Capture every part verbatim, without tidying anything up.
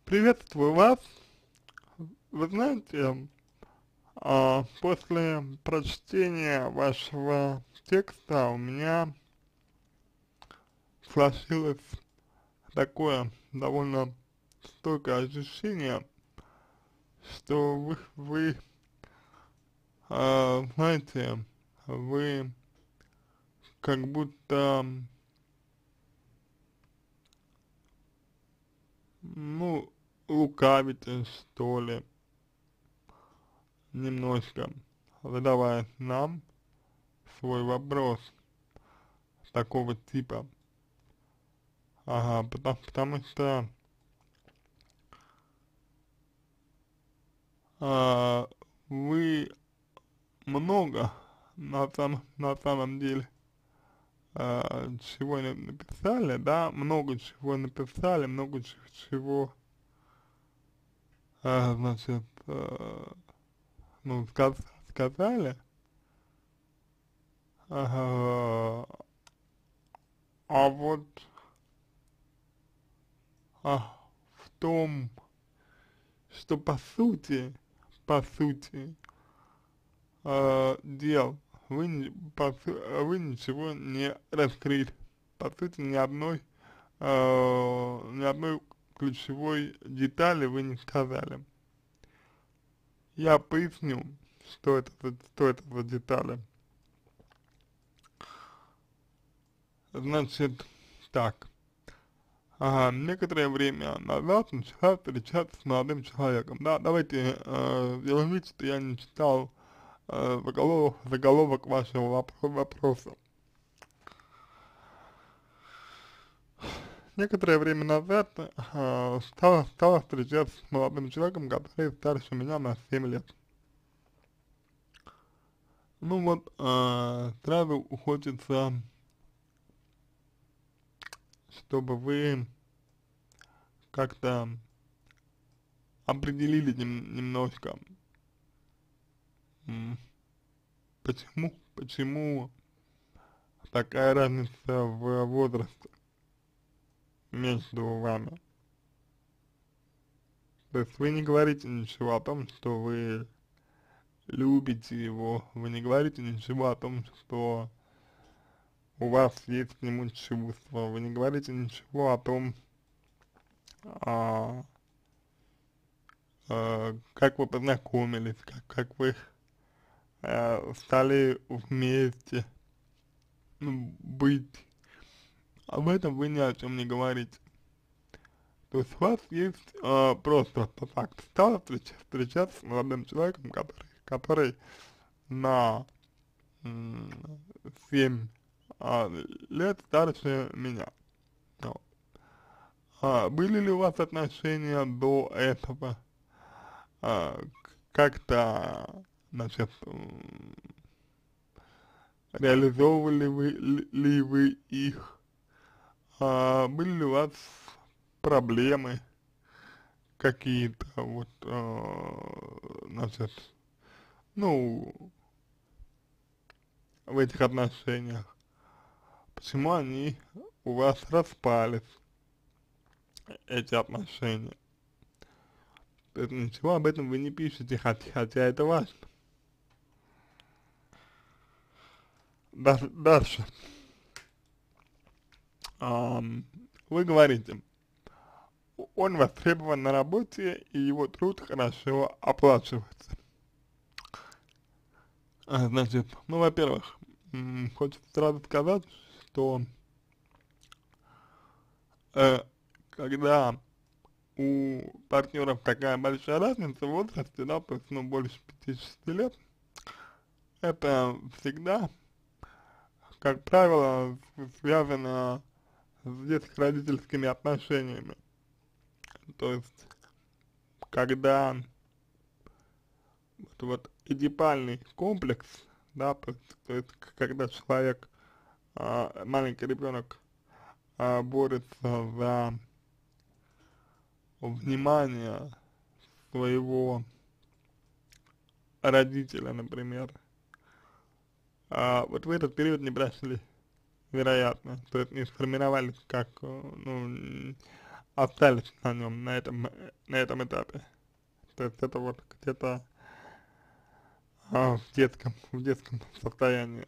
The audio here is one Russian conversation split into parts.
Приветствую вас. Вы знаете, а, после прочтения вашего текста у меня сложилось такое довольно стойкое ощущение, что вы, вы а, знаете, вы как будто, ну, лукавите, что ли, немножко, задавая нам свой вопрос такого типа. Ага, потому, потому что а, вы много на самом, на самом деле а, чего на- написали, да, много чего написали, много ч- чего, а, значит, а, ну, сказ- сказали, ага, а вот а, в том, что по сути, по сути, а, дел, вы, не- по, су- вы ничего не раскрыли, по сути, ни одной э, ни одной ключевой детали вы не сказали. Я поясню, что это за, что это за детали. Значит, так, ага, некоторое время назад начала встречаться с молодым человеком. Да, давайте э, сделаем вид, что я не читал э, заголовок, заголовок вашего вопро- вопроса. Некоторое время назад э, стала, стала встречаться с молодым человеком, который старше меня на семь лет. Ну вот, э, сразу хочется, чтобы вы как-то определили нем, немножко, м, почему, почему такая разница в возрасте между вами. То есть вы не говорите ничего о том, что вы любите его, вы не говорите ничего о том, что у вас есть к нему чувства, вы не говорите ничего о том, а, а, как вы познакомились, как, как вы а, стали вместе, ну, быть. Об этом вы ни о чем не говорите. То есть у вас есть а, просто по факту стало встреч- встречаться с молодым человеком, который, который на м, семь а, лет старше меня. Вот. А, были ли у вас отношения до этого? А, к- как-то, значит, м, реализовывали вы ли, ли вы их? А, были ли у вас проблемы какие-то, вот, э, значит, ну, в этих отношениях? Почему они у вас распались, эти отношения? То есть ничего об этом вы не пишете, хотя, хотя это важно. Дар- Дальше. Ам, вы говорите, он востребован на работе, и его труд хорошо оплачивается. А, значит, ну, во-первых, м, хочется сразу сказать, что э, когда у партнеров такая большая разница в возрасте, да, то есть, ну, больше пятидесяти лет, это всегда, как правило, с- связано с детско-родительскими отношениями. То есть, когда вот, вот эдипальный комплекс, да, то есть, то есть к- когда человек, а, маленький ребенок, а, борется за внимание своего родителя, например, а вот в этот период не прошли, вероятно, то есть не сформировались как, э, ну, остались на нем на этом, э, на этом этапе. То есть это вот где-то а, в детском, в детском состоянии.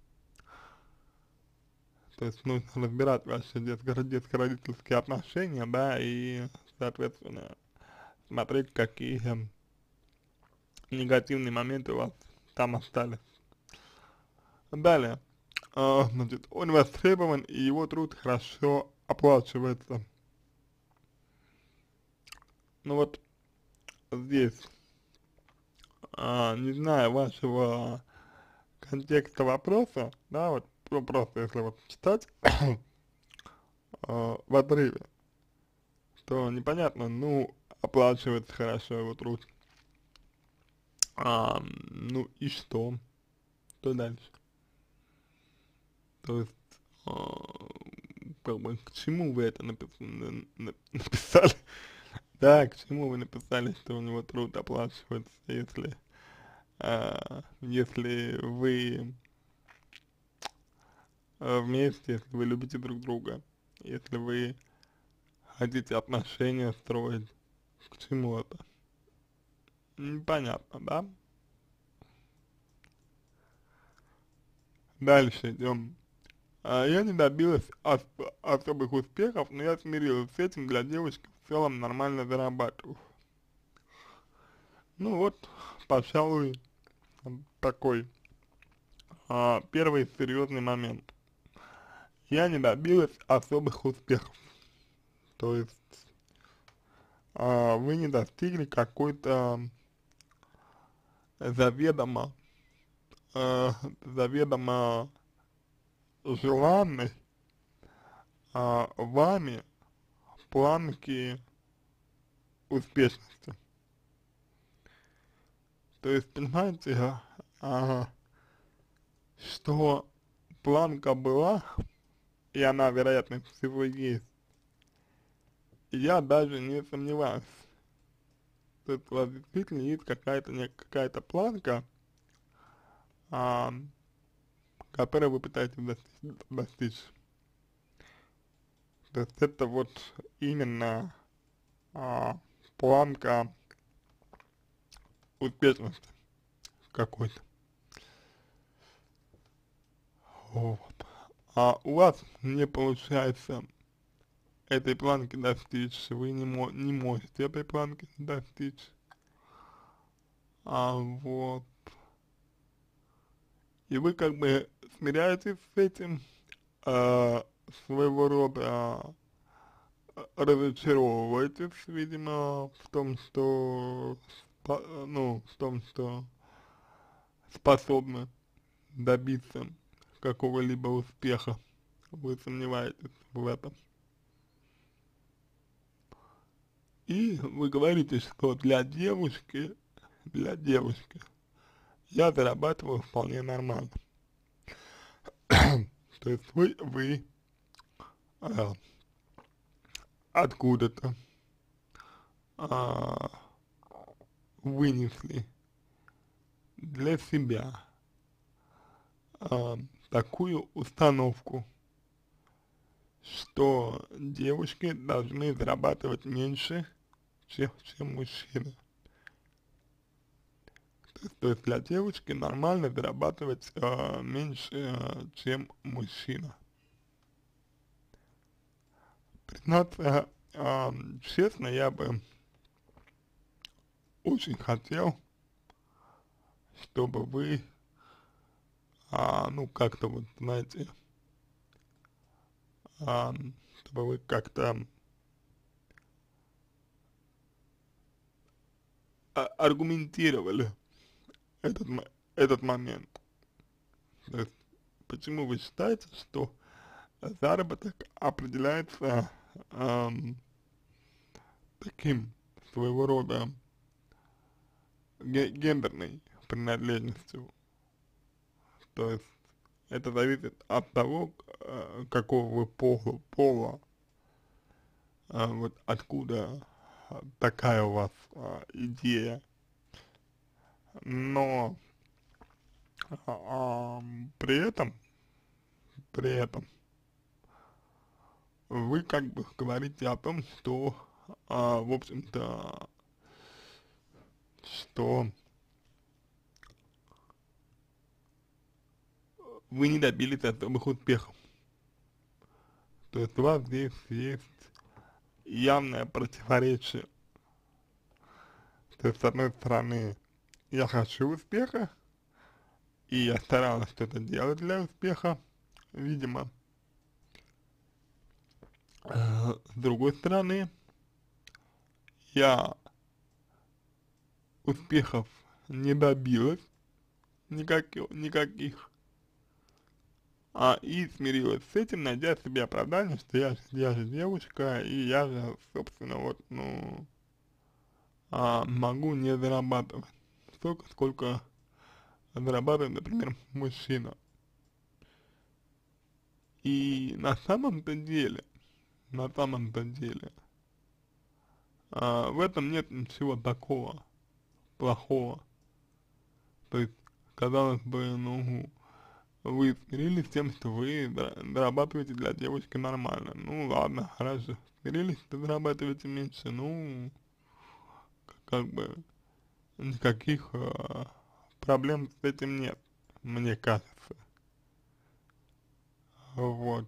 То есть нужно разбирать ваши детско- детско-родительские отношения, да, и, соответственно, смотреть, какие эм, негативные моменты у вас там остались. Далее, а, значит, он востребован, и его труд хорошо оплачивается. Ну вот здесь, а, не знаю вашего контекста вопроса, да, вот про- просто если вот читать а, в отрыве, то непонятно, ну, оплачивается хорошо его труд. А, ну и что? Что дальше? То есть, а, как бы, к чему вы это напис- на- на- написали? Да, к чему вы написали, что у него труд оплачивается, если, а, если вы а, вместе, если вы любите друг друга, если вы хотите отношения строить, к чему это? Непонятно, да? Дальше идем. А, я не добилась ос особых успехов, но я смирилась с этим, для девочки в целом нормально зарабатываю. Ну вот, пожалуй, такой а, первый серьезный момент. Я не добилась особых успехов. То есть а, вы не достигли какой-то заведомо, а, заведомо желанной а, вами планки успешности. То есть, понимаете, а, а, что планка была, и она, вероятно всего, есть, я даже не сомневаюсь. То есть у вас действительно есть какая-то не какая-то планка, а, которой вы пытаетесь достичь, достичь. То есть это вот именно а, планка успешности какой-то. Вот. А у вас не получается этой планки достичь, вы не, мо не можете этой планки достичь. А вот. И вы как бы смиряетесь с этим, а, своего рода а, разочаровываетесь, видимо, в том, что, спа ну, в том, что способны добиться какого-либо успеха. Вы сомневаетесь в этом. И вы говорите, что для девушки, для девушки я зарабатываю вполне нормально. То есть вы, вы а, откуда-то а, вынесли для себя а, такую установку, что девушки должны зарабатывать меньше, чем, чем мужчины. То есть, то есть для девушки нормально зарабатывать а, меньше, а, чем мужчина. Признаться, а, честно, я бы очень хотел, чтобы вы, а, ну, как-то вот, знаете, а, чтобы вы как-то а, аргументировали этот, мо- этот момент. То есть, почему вы считаете, что заработок определяется ам, таким своего рода ге- гендерной принадлежностью? То есть это зависит от того, э, какого вы пола, пола а, вот откуда а, такая у вас а, идея. Но а, ам, при этом, при этом вы как бы говорите о том, что, а, в общем-то, что вы не добились особых успехов. То есть у вас здесь есть явное противоречие. То есть, с одной стороны, я хочу успеха, и я старалась что-то делать для успеха, видимо. Э, С другой стороны, я успехов не добилась никаких, никаких, а и смирилась с этим, найдя себе оправдание, что я, я же девушка, и я же, собственно, вот, ну, а, могу не зарабатывать столько, сколько зарабатывает, например, мужчина. И на самом-то деле, на самом-то деле, а, в этом нет ничего такого плохого. То есть, казалось бы, ну, вы смирились с тем, что вы зарабатываете для девушки нормально. Ну ладно, хорошо. Смирились, что зарабатываете меньше, ну, как бы никаких э, проблем с этим нет, мне кажется. Вот.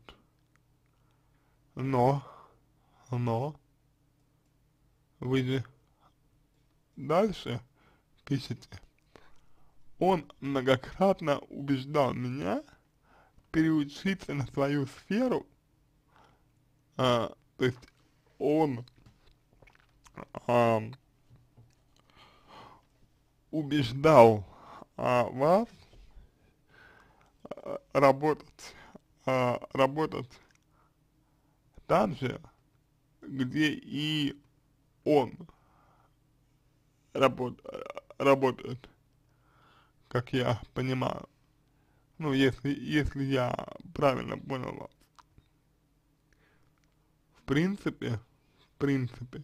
Но, но, вы же дальше пишете. Он многократно убеждал меня переучиться на свою сферу, а, то есть он а, убеждал а, вас а, работать, а, работать там же, где и он работ, работает, как я понимаю. Ну, если, если я правильно понял вас. В принципе, в принципе,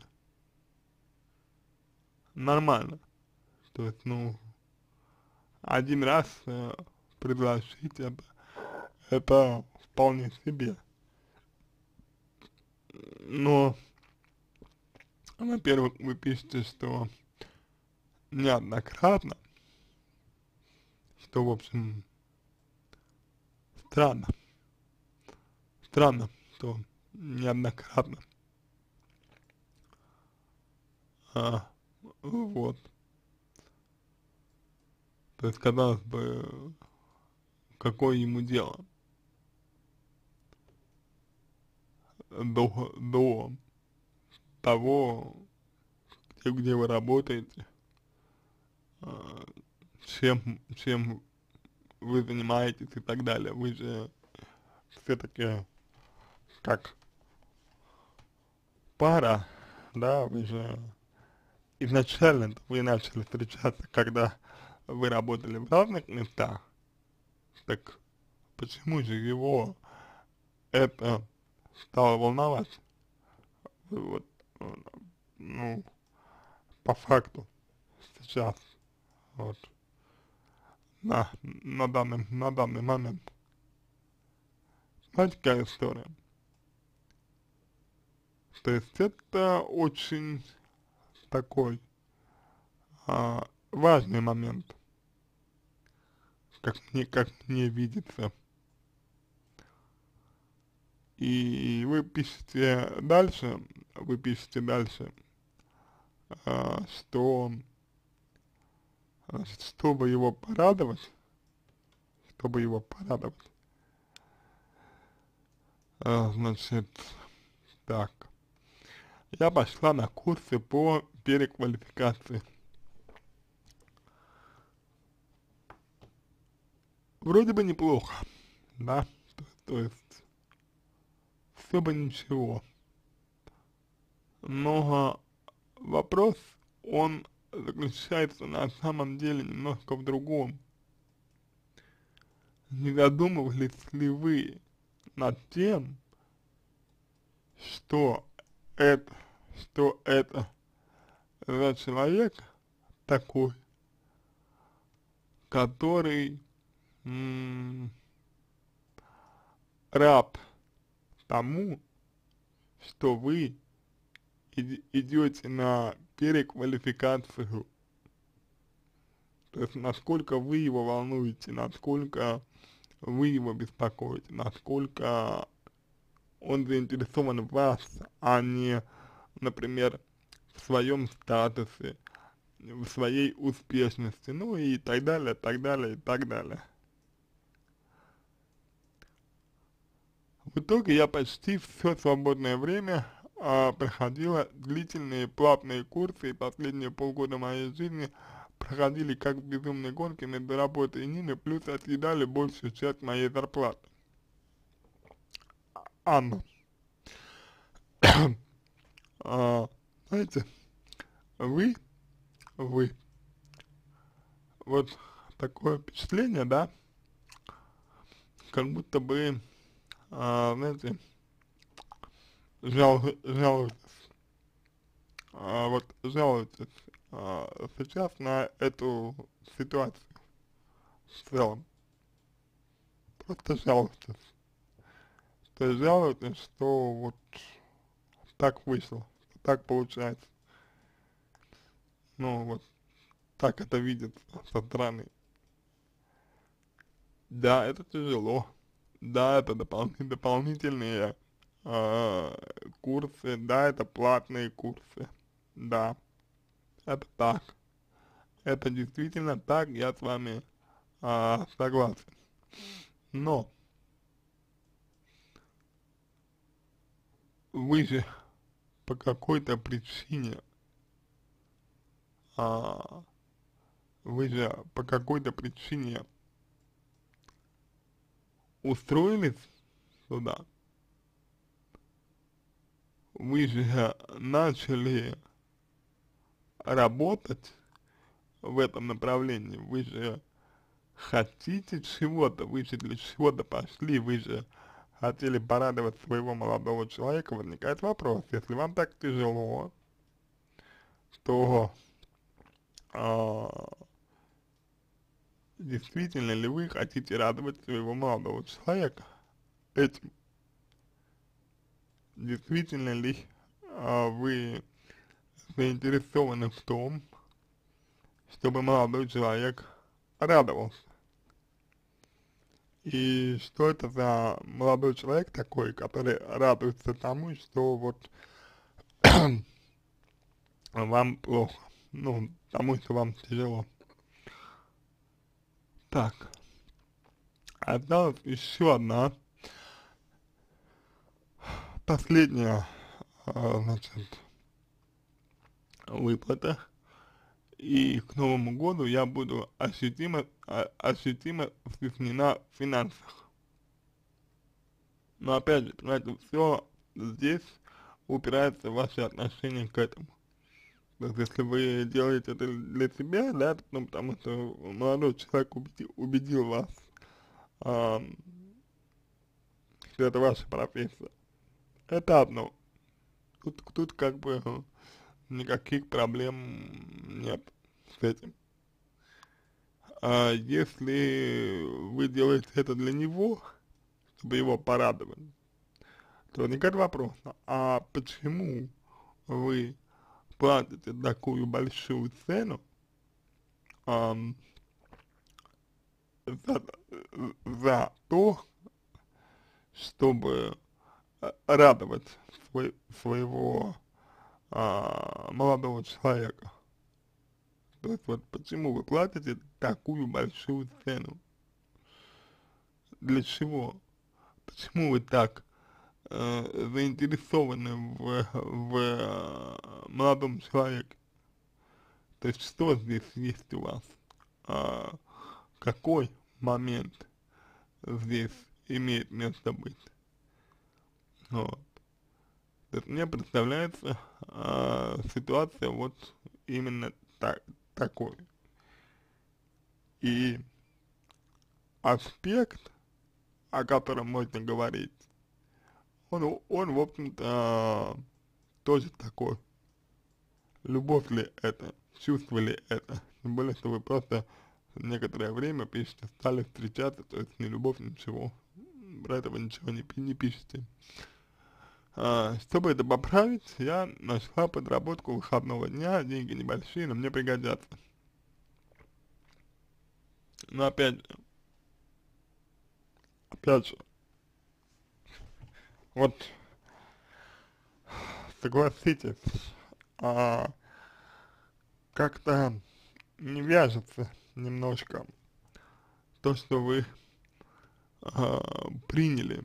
нормально. То есть, ну, один раз э, предложить это, это вполне себе. Но, во-первых, вы пишете, что неоднократно, что, в общем, странно. Странно, что неоднократно. А, вот. То есть, казалось бы, какое ему дело до, до того, где, где вы работаете, а, чем, чем вы занимаетесь и так далее. Вы же все-таки как пара, да, вы же изначально вы начали встречаться, когда вы работали в разных местах, так почему же его это стало волновать? Вот, ну, по факту сейчас, вот, на, на данный, на данный момент. Знаете, какая история? То есть это очень такой а, важный момент, как мне, как мне видится. И вы пишете дальше, вы пишете дальше, а, что, значит, чтобы его порадовать, чтобы его порадовать, а, значит, так, я пошла на курсы по переквалификации. Вроде бы неплохо, да, то, то есть все бы ничего, но вопрос, он заключается на самом деле немножко в другом. Не задумывались ли вы над тем, что это, что это за человек такой, который м, раб тому, что вы идете на переквалификацию, то есть насколько вы его волнуете, насколько вы его беспокоите, насколько он заинтересован в вас, а не, например, в своем статусе, в своей успешности, ну и так далее, так далее, и так далее. В итоге я почти все свободное время а, проходила длительные платные курсы, и последние полгода моей жизни проходили как в безумной гонке между работой и ними, плюс отъедали большую часть моей зарплаты. Анна, а, знаете, вы, вы, вот такое впечатление, да, как будто бы, а, знаете, жал, жалуетесь, а, вот жалуетесь а, сейчас на эту ситуацию в целом, просто жалуетесь, то есть жалуетесь, что вот так вышло, так получается, ну вот так это видит со стороны. Да, это тяжело, да, это допол дополнительные а, курсы, да, это платные курсы, да, это так, это действительно так, я с вами а, согласен. Но вы же по какой-то причине, а, вы же по какой-то причине устроились сюда, вы же начали работать в этом направлении, вы же хотите чего-то, вы же для чего-то пошли, вы же хотели порадовать своего молодого человека. Возникает вопрос, если вам так тяжело, то а, действительно ли вы хотите радовать своего молодого человека этим? Действительно ли а, вы заинтересованы в том, чтобы молодой человек радовался? И что это за молодой человек такой, который радуется тому, что вот вам плохо, ну, тому, что вам тяжело. Так, осталась еще одна, последняя, а, значит, выплата. И к Новому году я буду ощутимо, а, ощутимо стеснена в финансах. Но опять же, понимаете, все здесь упирается в ваши отношения к этому. То есть, если вы делаете это для себя, да, ну, потому что молодой человек убедил, убедил вас, а, что это ваша профессия, это одно. Тут, тут как бы э, никаких проблем нет с этим. А если вы делаете это для него, чтобы его порадовать, то возникает вопрос, а почему вы платите такую большую цену ам, за, за то, чтобы а, радовать свой, своего а, молодого человека? То есть вот почему вы платите такую большую цену? Для чего? Почему вы так э, заинтересованы в, в э, молодом человеке? То есть что здесь есть у вас? А, какой момент здесь имеет место быть? Вот. То есть мне представляется а, ситуация вот именно так, такой. И аспект, о котором можно говорить, он, он в общем-то, тоже такой. Любовь ли это, чувство ли это, тем более, что вы просто некоторое время пишете, стали встречаться, то есть не любовь, ничего, про этого ничего не, не пишете. А, чтобы это поправить, я нашла подработку выходного дня, деньги небольшие, но мне пригодятся. Но опять же, опять же, вот согласитесь, а, как-то не вяжется немножко то, что вы а, приняли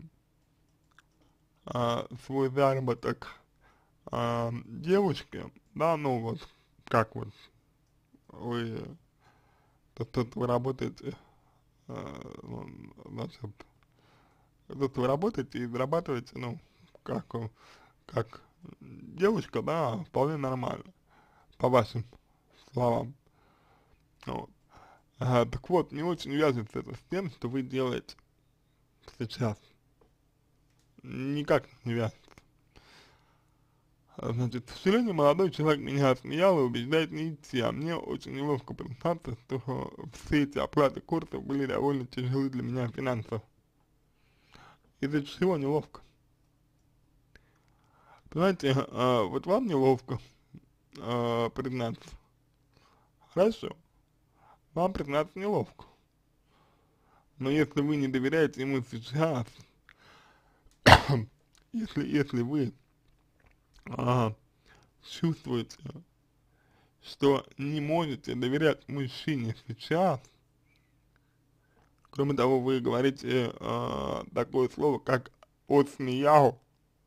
а, свой заработок а, девушки, да, ну вот, как вот вы, тут, тут вы работаете, а, ну, значит, тут вы работаете и зарабатываете, ну, как, э, как девушка, да, вполне нормально, по вашим словам. Вот. А, так вот, не очень вяжется это с тем, что вы делаете сейчас. Никак не вяжется. А, Значит, к сожалению, молодой человек меня отсмеял и убеждает не идти, а мне очень неловко признаться, что все эти оплаты курсов были довольно тяжелы для меня финансово. Из-за чего неловко? Понимаете, а, вот вам неловко а, признаться. Хорошо, вам признаться неловко. Но если вы не доверяете ему сейчас, если, если вы а, чувствуете, что не можете доверять мужчине сейчас, кроме того, вы говорите а, такое слово, как «отсмеял»,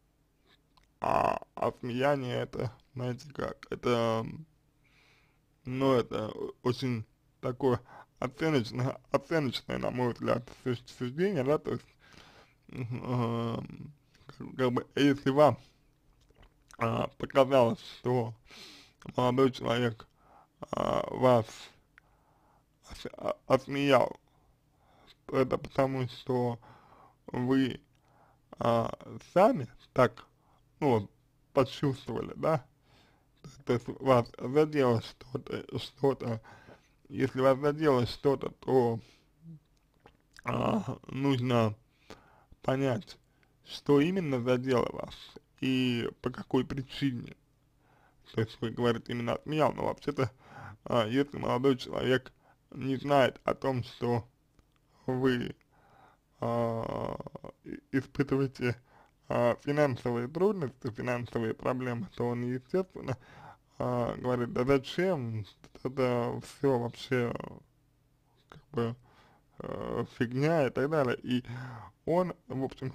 а осмеяние это, знаете как, это, ну, это очень такое оценочное, оценочное, на мой взгляд, су- суждение, да, то есть, а, как, как бы, если вам а, показалось, что молодой человек а, вас ос- а- осмеял, это потому, что вы а, сами так, ну, вот, почувствовали, да, то есть вас задело что-то, что-то, если вас задело что-то, то а, нужно понять, что именно задело вас и по какой причине. То есть вы говорите именно отменял, но вообще-то, а, если молодой человек не знает о том, что вы а, и- испытываете а, финансовые трудности, финансовые проблемы, то он, естественно, а, говорит, да зачем, это все вообще как бы э, фигня и так далее. И он, в общем,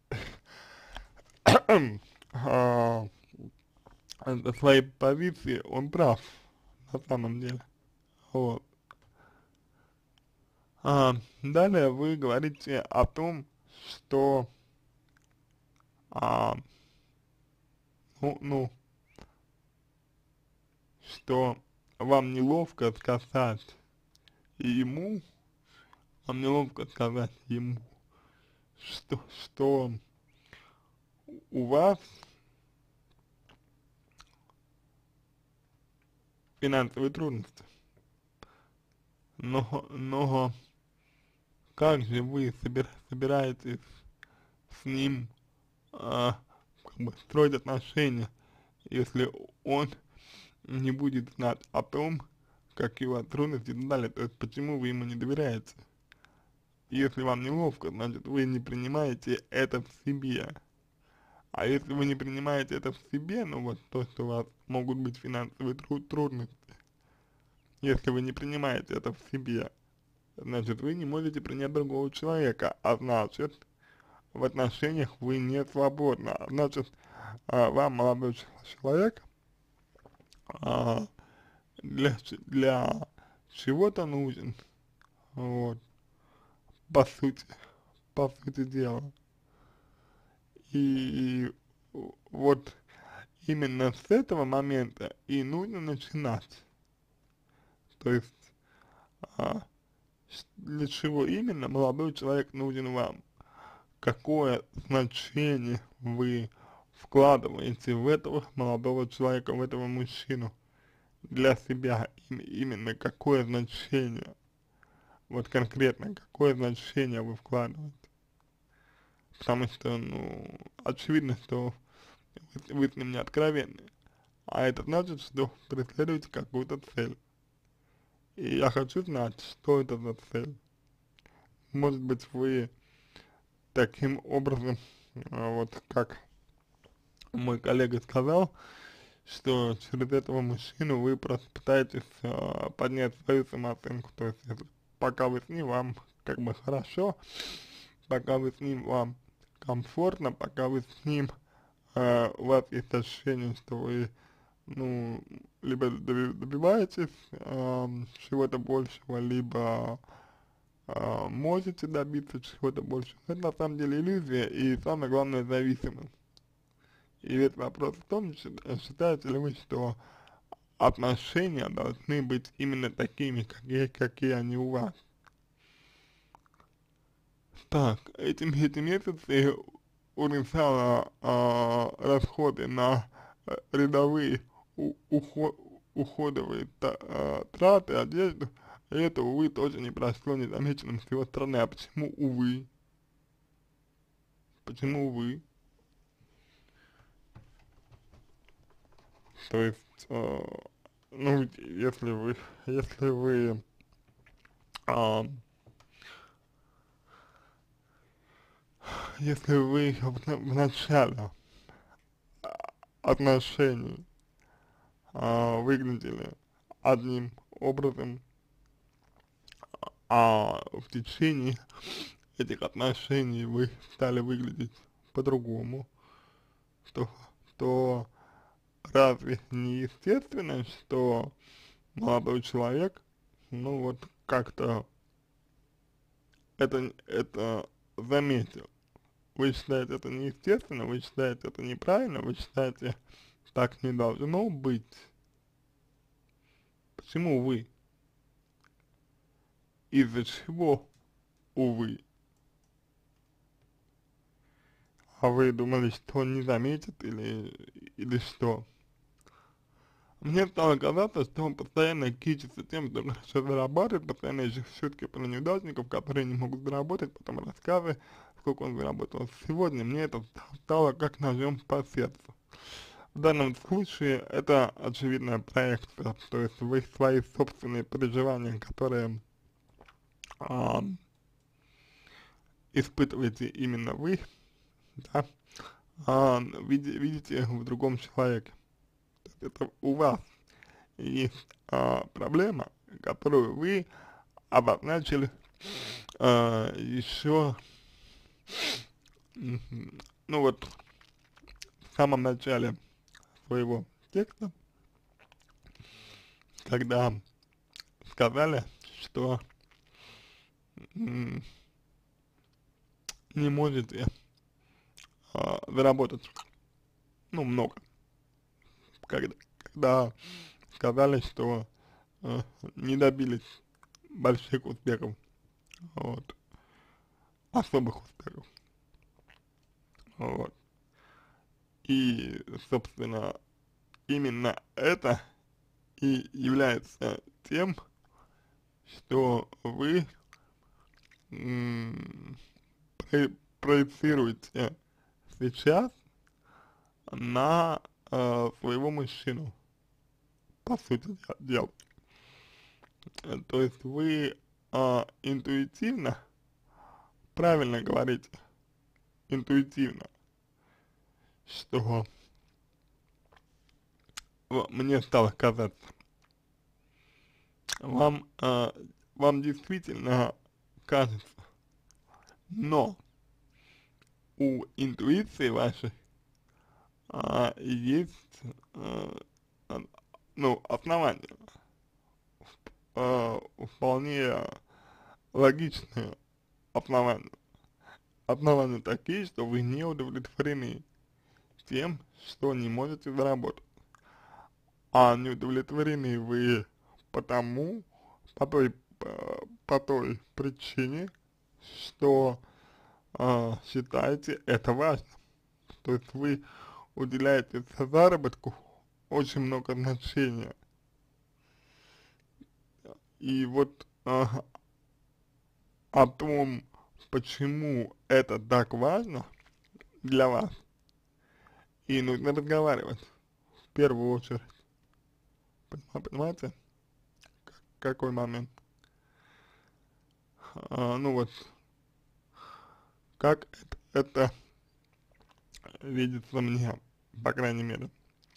а, до своей позиции он прав на самом деле. Вот. А, далее вы говорите о том, что а, ну, ну, что вам неловко сказать ему, вам неловко сказать ему, что, что у вас финансовые трудности. Но, но как же вы собир, собираетесь с ним а, как бы строить отношения, если он не будет знать о том, какие у вас трудности и так далее, то есть почему вы ему не доверяете? Если вам неловко, значит вы не принимаете это в себе. А если вы не принимаете это в себе, ну вот то, что у вас могут быть финансовые тру трудности, если вы не принимаете это в себе, значит вы не можете принять другого человека, а значит в отношениях вы не свободны, а значит а, вам, молодой человек, а, для, для чего-то нужен, вот, по сути, по сути дела. И вот именно с этого момента и нужно начинать. То есть, а, для чего именно молодой человек нужен вам? Какое значение вы вкладываете в этого молодого человека, в этого мужчину для себя? Им, именно какое значение? Вот конкретно, какое значение вы вкладываете? Потому что, ну, очевидно, что вы, вы с ним не откровенны. А это значит, что преследуете какую-то цель. И я хочу знать, что это за цель. Может быть, вы таким образом, а, вот как мой коллега сказал, что через этого мужчину вы просто пытаетесь а, поднять свою самооценку. То есть, если пока вы с ним, вам как бы хорошо, пока вы с ним, вам комфортно, пока вы с ним, а, у вас есть ощущение, что вы, ну, либо доби- добиваетесь а, чего-то большего, либо а, можете добиться чего-то большего. Это на самом деле иллюзия и, самое главное, зависимость. И весь вопрос в том, счит- считаете ли вы, что отношения должны быть именно такими, какие, какие они у вас. Так, эти, эти месяцы уменьшала а, расходы на э, рядовые у, ухо, уходовые та, а, траты, одежду. И это, увы, тоже не прошло незамеченным с его стороны. А почему, увы? Почему, увы? То есть, а, ну, если вы, если вы а, если вы в, на- в начале отношений а, выглядели одним образом, а в течение этих отношений вы стали выглядеть по-другому, то, то разве не естественно, что молодой человек, ну вот как-то это, это заметил? Вы считаете это неестественно, вы считаете это неправильно, вы считаете так не должно быть? Почему вы? Из-за чего, увы? А вы думали, что он не заметит или, или что? Мне стало казаться, что он постоянно кичится тем, что хорошо зарабатывает, постоянно ищет шутки про неудачников, которые не могут заработать, потом рассказы, сколько он заработал сегодня. Мне это стало как ножом по сердцу. В данном случае это очевидная проекция, то есть вы свои собственные переживания, которые а, испытываете именно вы, да, а, види, видите в другом человеке. Это у вас есть а, проблема, которую вы обозначили а, еще, ну вот, в самом начале своего текста, когда сказали, что м, не можете а, заработать, ну, много, когда, когда сказали, что а, не добились больших успехов, вот, особых успехов, вот. И, собственно, именно это и является тем, что вы м, про- проецируете сейчас на э, своего мужчину, по сути дела. Э, То есть вы э, интуитивно, правильно говорите, интуитивно, что в- мне стало казаться, вам, э, вам действительно кажется, но у интуиции вашей а, есть, а, а, ну, основания, а, вполне логичные основания. Основания такие, что вы не удовлетворены тем, что не можете заработать. А не удовлетворены вы потому, по той, по, по той причине, что а, считаете это важным. То есть вы уделяете заработку очень много значения. И вот а, о том, почему это так важно для вас, и нужно разговаривать в первую очередь. Понима- Понимаете, какой момент? А, ну вот, как это, это видится мне, по крайней мере.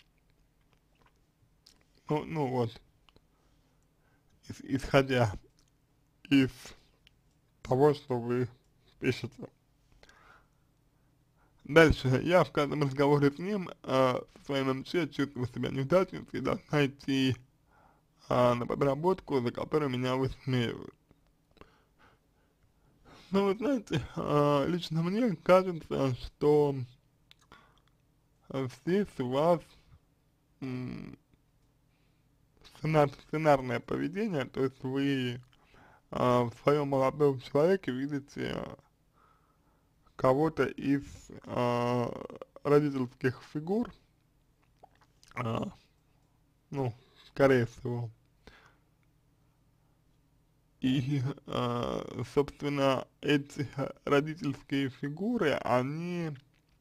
Ну, ну вот, ис- исходя из того, что вы пишете. Дальше. Я в каждом разговоре с ним, а, со своим эм че чувствую себя неудачницей, должна идти а, на подработку, за которую меня высмеивают. Ну, вы знаете, а, лично мне кажется, что а, здесь у вас м, сценар, сценарное поведение, то есть вы а, в своем молодом человеке видите кого-то из а, родительских фигур, а, ну, скорее всего. И, а, собственно, эти родительские фигуры, они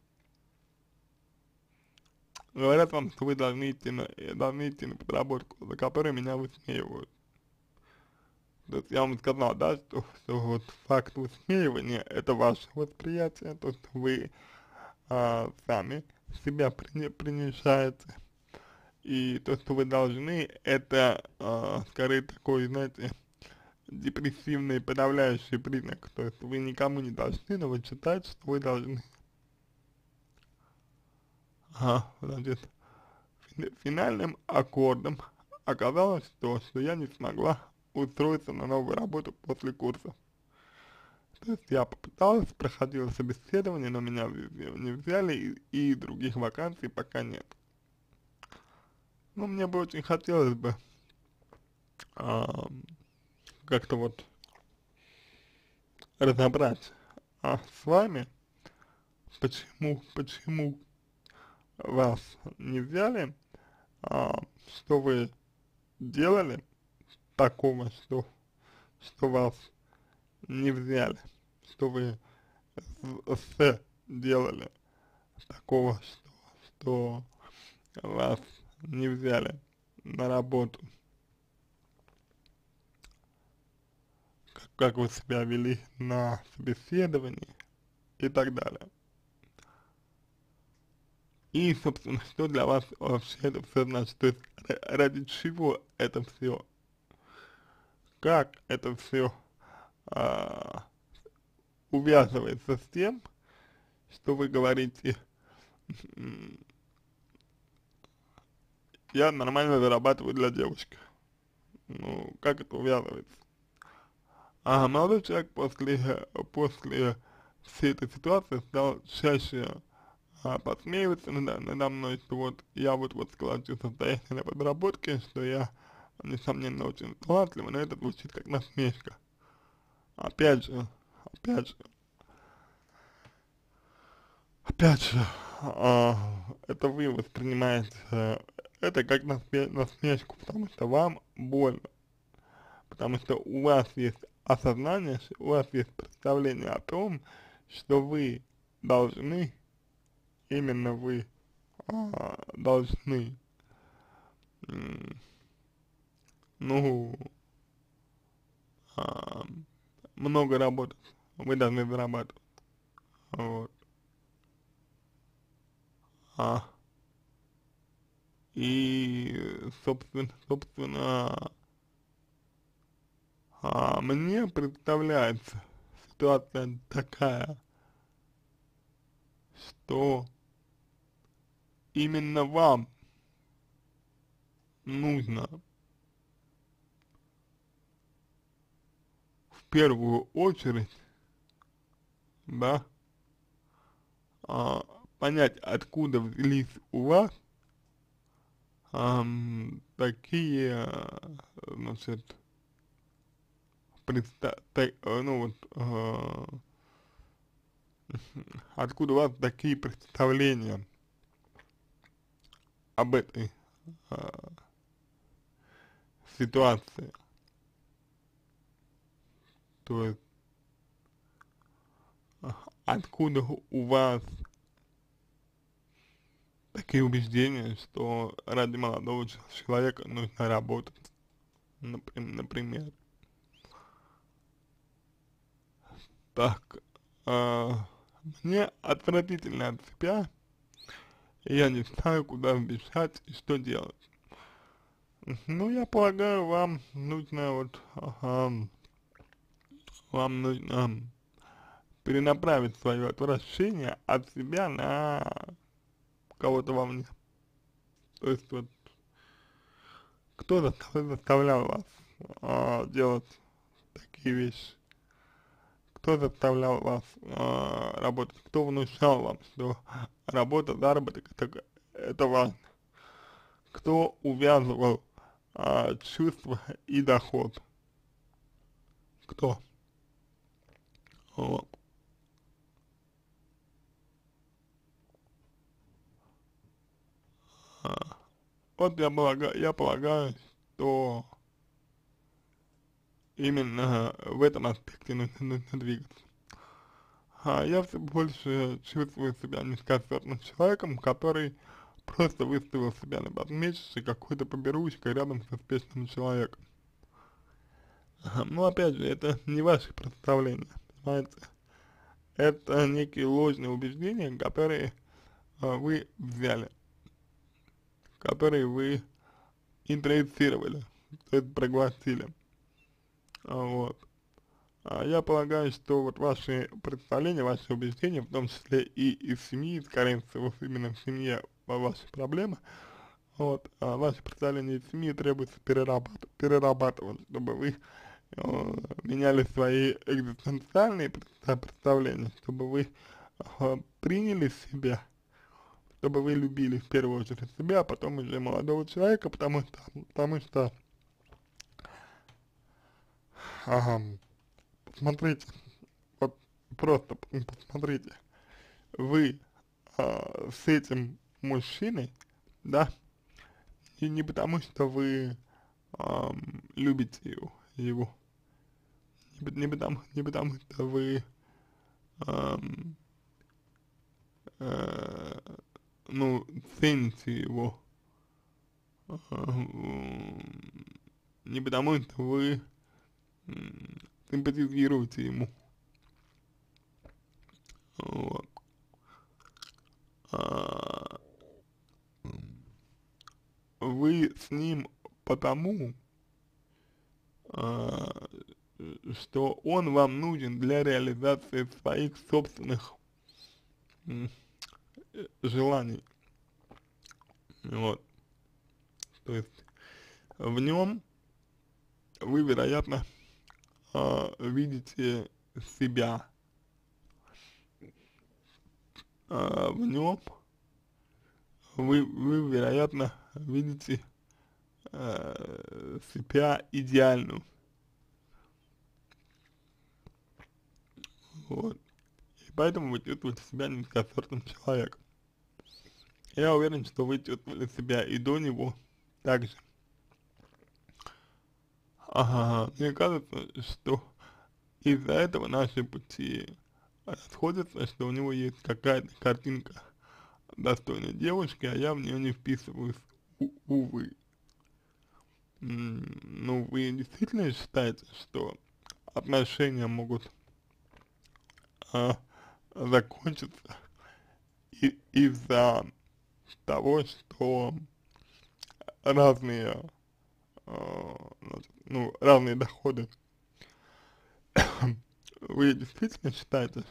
говорят вам, что вы должны идти на, э, должны идти на подработку, за которой меня высмеивают. То есть я вам сказал, да, что, что вот факт высмеивания — это ваше восприятие, то, что вы а, сами себя прине, принижаете. И то, что вы должны, это а, скорее такой, знаете, депрессивный подавляющий признак. То есть вы никому не должны, но вы считаете, что вы должны. Ага, значит, фи- финальным аккордом оказалось то, что я не смогла устроиться на новую работу после курса. То есть я попыталась, проходила собеседование, но меня в- не взяли, и, и других вакансий пока нет. Ну, мне бы очень хотелось бы а, как-то вот разобрать а, с вами, почему, почему вас не взяли, а, что вы делали такого, что, что вас не взяли, что вы с, с делали такого, что, что вас не взяли на работу, как, как вы себя вели на собеседовании и так далее. И, собственно, что для вас вообще это все значит, то есть ради чего это все, как это все а, увязывается с тем, что вы говорите, я нормально зарабатываю для девушки. Ну, как это увязывается? А молодой человек после, после всей этой ситуации стал чаще а, подсмеиваться надо, надо мной, что вот я вот вот сколотил состояние на подработке, что я, несомненно, очень талантливый, но это звучит как насмешка. Опять же, опять же, опять же, а, это вы воспринимаете э, это как насме насмешку, потому что вам больно, потому что у вас есть осознание, ш- у вас есть представление о том, что вы должны, именно вы а, должны, м, ну, а, много работать, вы должны зарабатывать, вот, а, и, собственно, собственно, а, мне представляется ситуация такая, что именно вам нужно в первую очередь, да, а, понять, откуда взялись у вас ам, такие, а, значит, предста та э, ну вот, а, откуда у вас такие представления об этой а, ситуации. То есть, а, откуда у вас такие убеждения, что ради молодого человека нужно работать, наприм например. Так, а, мне отвратительно от себя, и я не знаю, куда бежать и что делать. Ну, я полагаю, вам нужно вот, ага, вам нужно перенаправить свое отвращение от себя на кого-то вовне. То есть вот кто застав- заставлял вас а, делать такие вещи? Кто заставлял вас а, работать? Кто внушал вам, что работа, заработок это, это важно? Кто увязывал а, чувства и доход? Кто? Вот. А, вот я полагаю, я полагаю, что именно в этом аспекте нужно, нужно двигаться. А я все больше чувствую себя низкосортным человеком, который просто выставил себя на посмешище какой-то поберушкой рядом с успешным человеком. Ага, ну, опять же, это не ваши представления, понимаете? Это некие ложные убеждения, которые а, вы взяли, которые вы интроицировали, то есть проглотили. А, вот. А я полагаю, что вот ваши представления, ваши убеждения, в том числе и из семьи, скорее всего, именно в семье ваши проблемы, вот, а ваши представления из семьи требуется перерабатывать, перерабатывать, чтобы вы э, меняли свои экзистенциальные пред- представления, чтобы вы э, приняли себя, чтобы вы любили в первую очередь себя, а потом уже молодого человека, потому что, потому что, ага, посмотрите, вот просто посмотрите, вы а, с этим мужчиной, да, и не потому что вы ам, любите его, его, не, по- не потому, не потому что вы, ам, э, ну, цените его, ам, не потому что вы м, симпатизируете ему, вот. А, вы с ним потому, а, что он вам нужен для реализации своих собственных м, э, желаний, вот, то есть в нем вы, вероятно, а, видите себя, а, в нем вы, вы, вероятно, видите а, себя идеальную, вот, и поэтому вы чувствуете себя низкосортным человеком. Я уверен, что вы чувствовали себя и до него также. Ага, мне кажется, что из-за этого наши пути расходятся, что у него есть какая-то картинка достойной девушки, а я в нее не вписываюсь, у- увы. М, Ну, вы действительно считаете, что отношения могут а, закончиться и- из-за того, что разные, а, значит, ну, разные доходы? Вы действительно считаете,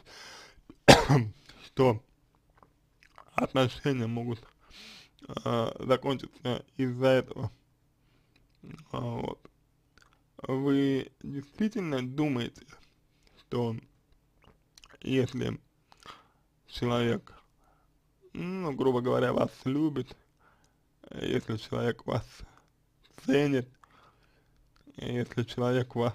что отношения могут а, закончиться из-за этого? А, вот. Вы действительно думаете, что если человек, ну, грубо говоря, вас любит, если человек вас ценит, если человек вас,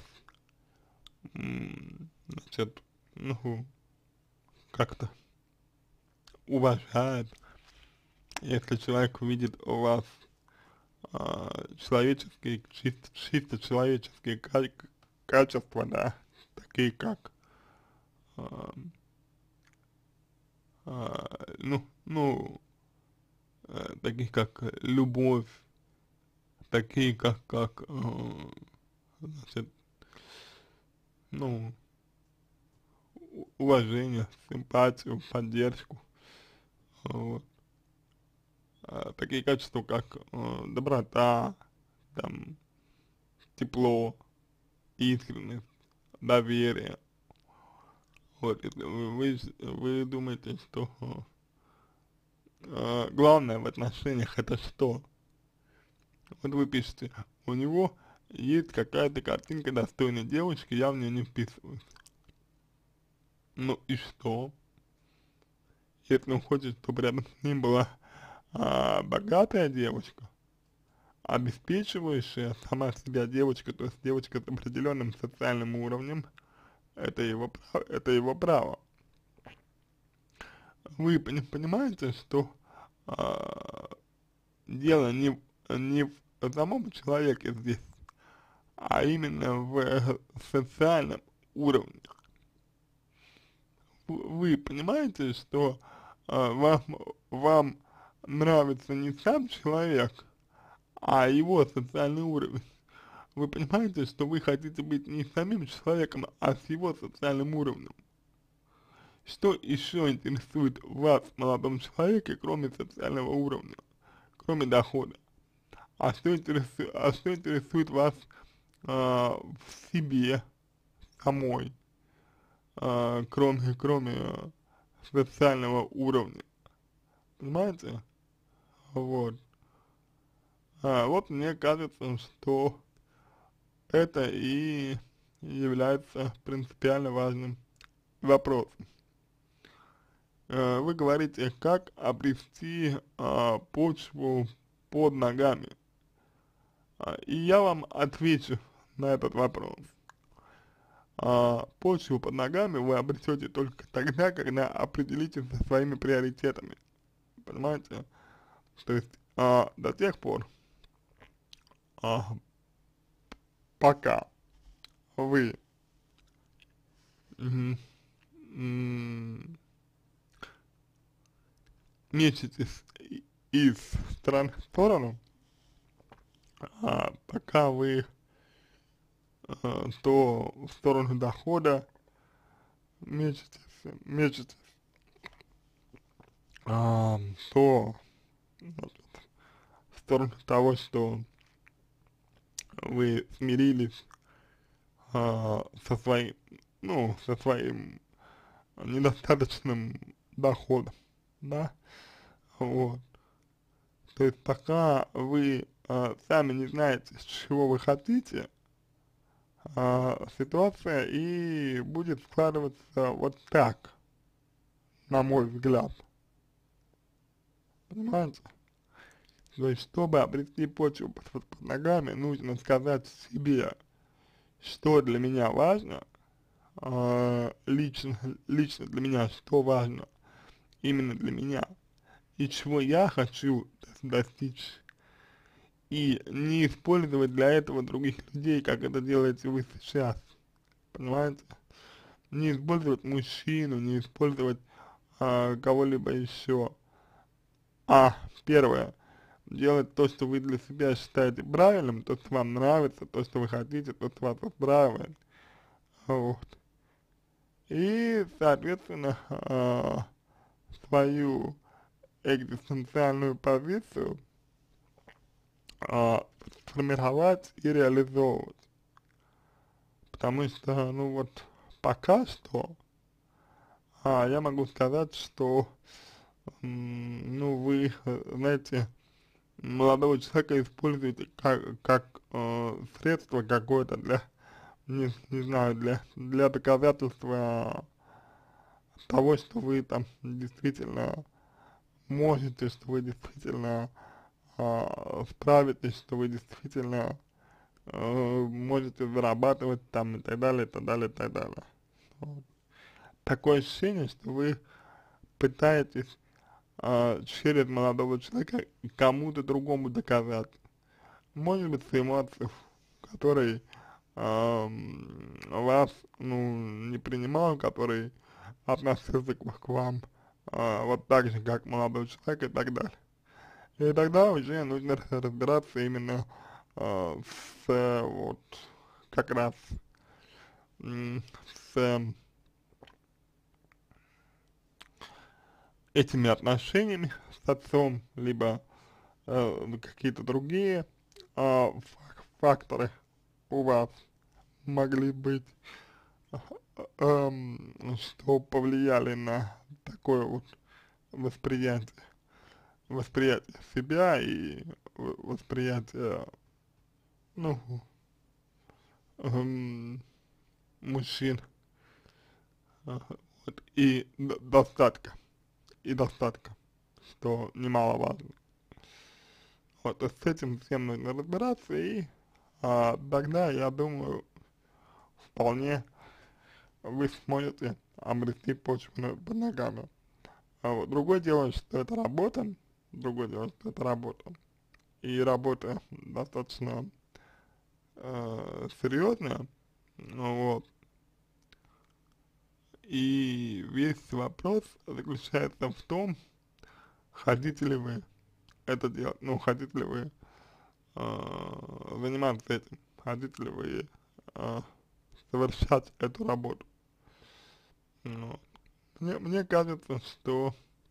м, значит, ну, как-то уважает, если человек видит у вас а, человеческие, чисто, чисто человеческие ка- качества, да, такие как, а, а, ну, ну, э, таких как любовь, такие как, как, э, значит, ну, у- уважение, симпатию, поддержку, вот. А, такие качества, как э, доброта, там, тепло, искренность, доверие. Вот, если вы, вы, с- вы думаете, что э, главное в отношениях это что? Вот вы пишете, у него есть какая-то картинка достойной девушки, я в нее не вписываюсь. Ну и что? Если он хочет, чтобы рядом с ним была а, богатая девушка, обеспечивающая сама себя девочка, то есть девочка с определенным социальным уровнем, это его, право, это его право. Вы пони- понимаете, что а, дело не, в- не в самом человеке здесь, а именно в э, социальном уровне. В- Вы понимаете, что а, вам, вам нравится не сам человек, а его социальный уровень. Вы понимаете, что вы хотите быть не самим человеком, а с его социальным уровнем. Что еще интересует вас в молодом человеке, кроме социального уровня, кроме дохода? А что интересует, а что интересует вас а, в себе самой, а, кроме, кроме а, социального уровня? Понимаете? Вот. А, вот мне кажется, что это и является принципиально важным вопросом. Э, Вы говорите, как обрести а, почву под ногами. А, И я вам отвечу на этот вопрос. А, Почву под ногами вы обретете только тогда, когда определитесь со своими приоритетами. Понимаете? То есть а, до тех пор, а, пока вы мгм, м, мечетесь и- из стороны в сторону, а, пока вы а, то в сторону дохода мечетесь, мечетесь, а, то значит, в сторону того, что вы смирились а, со своим, ну, со своим недостаточным доходом, да, вот. То есть пока вы а, сами не знаете, чего вы хотите, а, ситуация и будет складываться вот так, на мой взгляд, понимаете? То есть, чтобы обрести почву под, под- под ногами, нужно сказать себе, что для меня важно, а, лично, лично для меня, что важно именно для меня, и чего я хочу достичь, и не использовать для этого других людей, как это делаете вы сейчас, понимаете? Не использовать мужчину, не использовать а, кого-либо еще. А, первое, делать то, что вы для себя считаете правильным, то, что вам нравится, то, что вы хотите, то, что вас устраивает, вот. И, соответственно, а, свою экзистенциальную позицию а, сформировать и реализовывать. Потому что, ну вот, пока что, а, я могу сказать, что, м, ну, вы, э, знаете, молодого человека используете как, как э, средство какое-то для, не, не знаю, для, для доказательства того, что вы там действительно можете, что вы действительно а, справитесь, что вы действительно э, можете зарабатывать там и так далее, и так далее, и так далее. Вот. Такое ощущение, что вы пытаетесь а, через молодого человека кому-то другому доказать. Может быть, своему отцу, который ам, вас, ну, не принимал, который относился к, к вам а, вот так же, как молодой человек и так далее. И тогда уже нужно разбираться именно э, с э, вот как раз м, с э, этими отношениями с отцом, либо э, какие-то другие э, фак- факторы у вас могли быть, эм, что повлияли на такое вот восприятие, восприятие себя и в- восприятие, ну, эм, мужчин, э, вот, и д- достатка, и достатка, что немаловажно. Вот, и с этим всем нужно разбираться, и а, тогда, я думаю, вполне вы сможете обрести почву на- под ногами. А вот другое дело, что это работа, другое дело, что это работа, и работа достаточно э, серьезная, ну вот, и весь вопрос заключается в том, хотите ли вы это делать, ну, хотите ли вы э, заниматься этим, хотите ли вы э, совершать эту работу. Ну, мне, мне кажется, что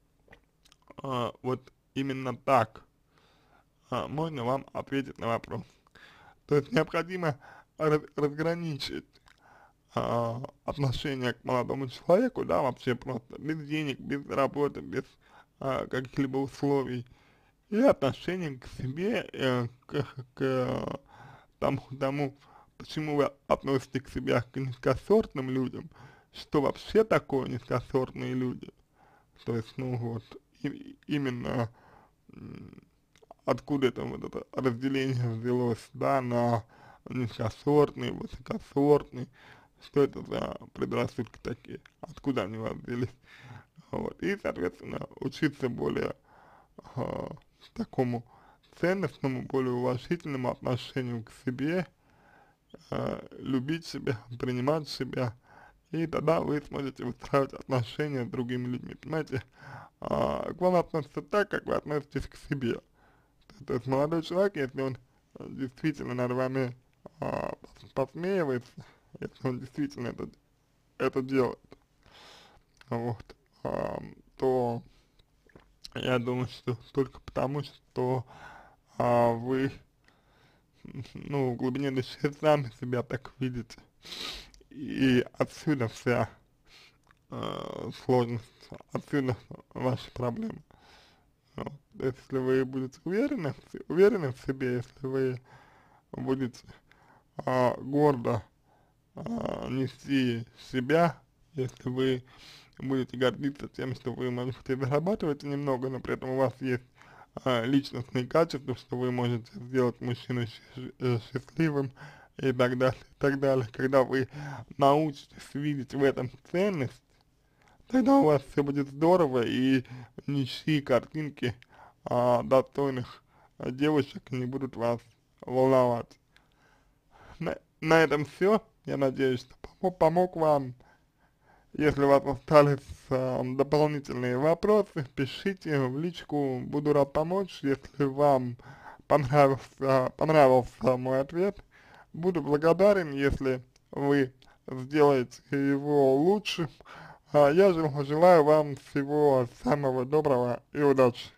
а, вот именно так а, можно вам ответить на вопрос. То есть необходимо раз- разграничить а, отношение к молодому человеку, да, вообще просто без денег, без работы, без а, каких-либо условий, и отношение к себе, э, к, к тому, тому, почему вы относитесь к себе как к низкосортным людям, что вообще такое низкосортные люди. То есть, ну вот, и, именно м, откуда это вот это разделение взялось, да, на низкосортный, высокосортный, что это за предрассудки такие, откуда они у вас взялись. Вот. И, соответственно, учиться более а, такому ценностному, более уважительному отношению к себе, а, любить себя, принимать себя, и тогда вы сможете выстраивать отношения с другими людьми, понимаете? А, к вам относятся так, как вы относитесь к себе. То есть молодой человек, если он э, действительно над вами а, пос- посмеивается, если он действительно это, это делает, вот, а, то я думаю, что только потому, что а, вы, ну, в глубине души сами себя так видите. И отсюда вся э, сложность, отсюда ваши проблемы. Вот. Если вы будете уверены, в се- уверены в себе, если вы будете а, гордо а, нести себя, если вы будете гордиться тем, что вы, может быть, и зарабатываете немного, но при этом у вас есть а, личностные качества, что вы можете сделать мужчину счаст- э, счастливым и так далее, и так далее. Когда вы научитесь видеть в этом ценность, тогда у вас все будет здорово, и ничьи картинки а, достойных а, девушек не будут вас волновать. На, на этом все. Я надеюсь, что помог, помог вам. Если у вас остались а, дополнительные вопросы, пишите в личку, буду рад помочь. Если вам понравился, понравился мой ответ, буду благодарен, если вы сделаете его лучше. А я жел- желаю вам всего самого доброго и удачи.